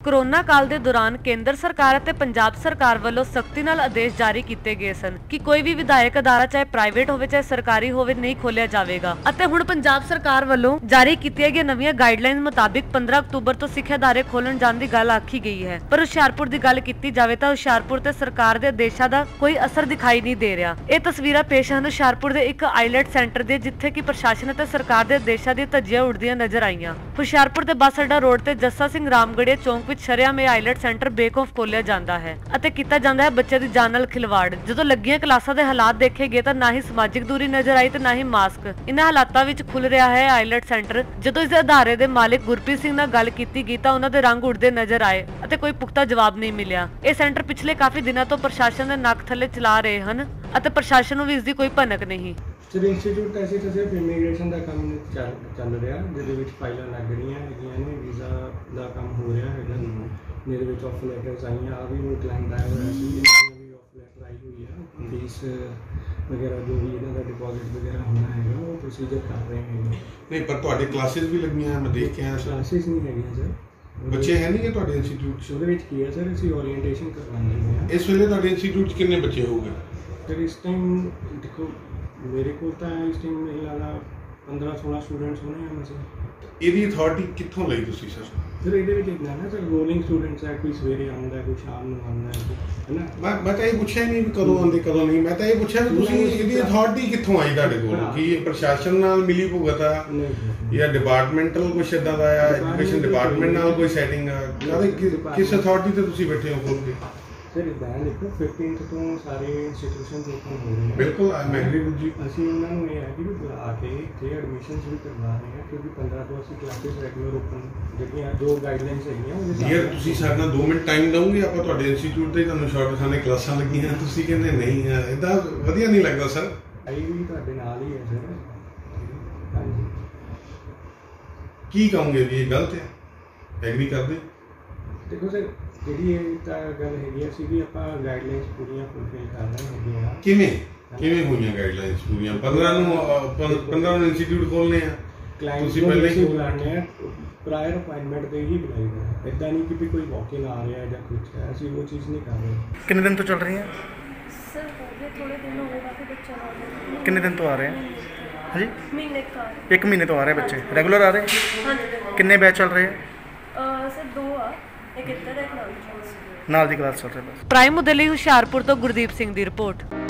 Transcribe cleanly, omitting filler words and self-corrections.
Corona काल के दौरान केंद्र सरकार ते पंजाब सरकार वालों सख्ती नाल आदेश जारी किए गए सन कि कोई भी विधायक अदारा चाहे प्राइवेट होवे चाहे सरकारी होवे नहीं खोलिया जाएगा। हुण पंजाब सरकार वालों जारी कीतियां गई नवीं गाइडलाइन मुताबिक 15 अक्तूबर तो सिक्ख्या अदारे खोलन जाने की गल आखी गई है। पर हुशियारपुर की गल की जाए तो हुशियारपुर ते सरकार के आदेशों का कोई असर दिखाई नहीं दे रहा। ये तस्वीरां पेश हैं हुशियारपुर के एक आईलैट सेंटर दे जिथे कि प्रशासन ते सरकार के आदेशों दी धज्जियां उड़दियां नजर आईयां। हुशियारपुर के बस अड्डा रोड ते जस्सा सिंह रामगढ़िया चौंक शरिया में आईलैट सेंटर बेखौफ खोलिया जाता है अते कीता जाता है बच्चे की जान नाल खिलवाड़। जो लगियां क्लासां दे हालात देखे गए तो ना ही समाजिक दूरी नजर आई तो ना ही मास्क। इन्हां हालातां विच खुल रहा है आईलैट सेंटर। जो इस अदारे के मालिक गुरप्रीत सिंह नाल गल कीती गई तो उन्हां दे रंग उड़दे नजर आए अते कोई पुख्ता जवाब नहीं मिलिया। यह सेंटर पिछले काफी दिनों तो प्रशासन के नक थले चला रहे हैं अते प्रशासन नूं भी इसकी कोई भनक नहीं। सर इंस्टीट्यूट ऐसे तो सिर्फ इमीग्रेशन का काम चल रहा जिहदे फाइलां लग रही हैं वीज़ा का काम हो रहा है। मेरे विच ऑफ लैटर्स आई हैं भी वो क्लाइंट आया हुआ सी भी ऑफ लैटर आई हुई है फीस वगैरह जो भी इन्हों का डिपॉजिट वगैरह होना है वो प्रोसीजर कर रहे हैं। नहीं पर तुहाडे क्लासेस भी लगियां मैं देख के आया क्लासेस नहीं है सर बच्चे है नहीं कि तुहाडे इंस्टीट्यूट च ਉਹਦੇ ਵਿੱਚ ਕੀ ਹੈ ਸਰ ਅਸੀਂ ओरिएंटेशन करवाने हैं। इस वेले तुहाडे इंस्टीट्यूट च कितने बच्चे होंगे? सर इस टाइम देखो मेरे को तो इस टाइम नहीं लगा 15-16 स्टूडेंट्स होने हैं वैसे। ਇਹਦੀ ਅਥਾਰਟੀ ਕਿੱਥੋਂ ਲਈ ਤੁਸੀਂ ਸਰ? ਸਰ ਇਹਦੇ ਵਿੱਚ ਇਦਾਂ ਨਾ ਸਰ ਰੋਲਿੰਗ ਸਟੂਡੈਂਟਸ ਹੈ ਕੋਈ ਸਵੇਰੇ ਆਉਂਦਾ ਕੋਈ ਸ਼ਾਮ ਨੂੰ ਆਉਂਦਾ ਹੈ ਨਾ। ਮੈਂ ਤਾਂ ਇਹ ਪੁੱਛਿਆ ਨਹੀਂ ਵੀ ਕਦੋਂ ਆਉਂਦੇ ਕਦੋਂ ਨਹੀਂ। ਮੈਂ ਤਾਂ ਇਹ ਪੁੱਛਿਆ ਵੀ ਤੁਸੀਂ ਇਹਦੀ ਅਥਾਰਟੀ ਕਿੱਥੋਂ ਆਈ ਤੁਹਾਡੇ ਕੋਲ ਕੀ ਪ੍ਰਸ਼ਾਸਨ ਨਾਲ ਮਿਲੀ ਭੁਗਤ ਆ ਜਾਂ ਡਿਪਾਰਟਮੈਂਟਲ ਕੁਛ ਇਦਾਂ ਦਾ ਆ ਐਜੂਕੇਸ਼ਨ ਡਿਪਾਰਟਮੈਂਟ ਨਾਲ ਕੋਈ ਸੈਟਿੰਗ ਆ ਕਿਸ ਅਥਾਰਟੀ ਤੇ ਤੁਸੀਂ ਬੈਠੇ ਹੋ ਖੋਲ ਕੇ? सर इदा देखो 15 तो सारे इंस्टीट्यूशन ओपन हो रहे हैं। बिल्कुल मैं एग्री विद यू। ਅਸੀਂ ਉਹਨਾਂ ਨੂੰ ਇਹ ਹੈ ਕਿ ਬੁਲਾ ਕੇ ਇੱਥੇ ਐਡਮਿਸ਼ਨਸ ਵੀ ਕਰਵਾ ਰਹੇ ਹਾਂ ਕਿਉਂਕਿ 15 ਤੋਂ ਅਸੀਂ ਕਲਾਸਿਸ ਰੈਗੂਲਰ ਓਪਨ ਜਿਹੜੀਆਂ ਜੋ ਗਾਈਡਲਾਈਨਸ ਹੈਗੀਆਂ ਉਹਦੇ ਯਾਰ ਤੁਸੀਂ ਸਾਡੇ ਨਾਲ 2 ਮਿੰਟ ਟਾਈਮ ਦਓਗੇ ਆਪਾਂ ਤੁਹਾਡੇ ਇੰਸਟੀਟਿਊਟ ਤੇ ਤੁਹਾਨੂੰ ਸ਼ਾਰਟ ਖਾਨੇ ਕਲਾਸਾਂ ਲੱਗੀਆਂ ਤੁਸੀਂ ਕਹਿੰਦੇ ਨਹੀਂ ਆ ਇਦਾਂ ਵਧੀਆ ਨਹੀਂ ਲੱਗਦਾ ਸਰ। ਆਈ ਵੀ ਤੁਹਾਡੇ ਨਾਲ ਹੀ ਹੈ ਸਰ। ਹਾਂਜੀ ਕੀ ਕਹੋਗੇ ਵੀ ਇਹ ਗਲਤ ਹੈ? ਐਗਰੀ ਕਰਦੇ? ਦੇਖੋ ਸਰ ਜਿਹੜੀ ਇਹ ਤਾਂ ਗੱਲ ਹੈਗੀ ਅਸੀਂ ਵੀ ਆਪਾਂ ਗਾਈਡਲਾਈਨਸ ਪੂਰੀਆਂ ਫੁਲਫਿਲ ਕਰ ਰਹੇ ਹੈਗੇ ਆ। ਕਿਵੇਂ ਹੋਈਆਂ ਗਾਈਡਲਾਈਨਸ ਪੂਰੀਆਂ? 15 ਨੂੰ ਇੰਸਟੀਟਿਊਟ ਖੋਲਨੇ ਆ ਤੁਸੀਂ ਪਹਿਲੇ ਹੀ ਬੁਲਾਣੇ ਆ ਪ੍ਰਾਇਰ ਅਪਾਇੰਟਮੈਂਟ ਤੇ ਹੀ ਬੁਲਾਈਦਾ ਇਦਾਂ ਨਹੀਂ ਕਿ ਕੋਈ ਵਾਕ ਇਨ ਆ ਰਿਹਾ ਜਾਂ ਕੁਝ ਹੈ ਅਸੀਂ ਉਹ ਚੀਜ਼ ਨਹੀਂ ਕਰ ਰਹੇ। ਕਿੰਨੇ ਦਿਨ ਤੋਂ ਚੱਲ ਰਹੀ ਹੈ सर हो गए थोड़े दिन हो गए काफ़ी बच्चे आ रहे हैं। कितने दिन तो आ रहे हैं? हाँ जी महीने का 1 महीने तो आ रहे हैं बच्चे रेगुलर आ रहे हैं। हाँ जी कितने बैच चल रहे हैं? सर 2 आ एक इधर एक नाल नाल दी क्लास चल रही है बस। प्राइम मुद्दे लई हुशियारपुर तो गुरदीप सिंह की रिपोर्ट।